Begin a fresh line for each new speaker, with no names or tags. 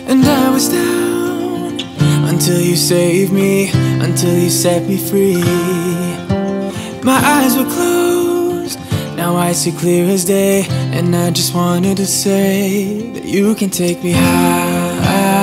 And I was down until you saved me, until you set me free. My eyes were closed, now I see clear as day. And I just wanted to say that you can take me high.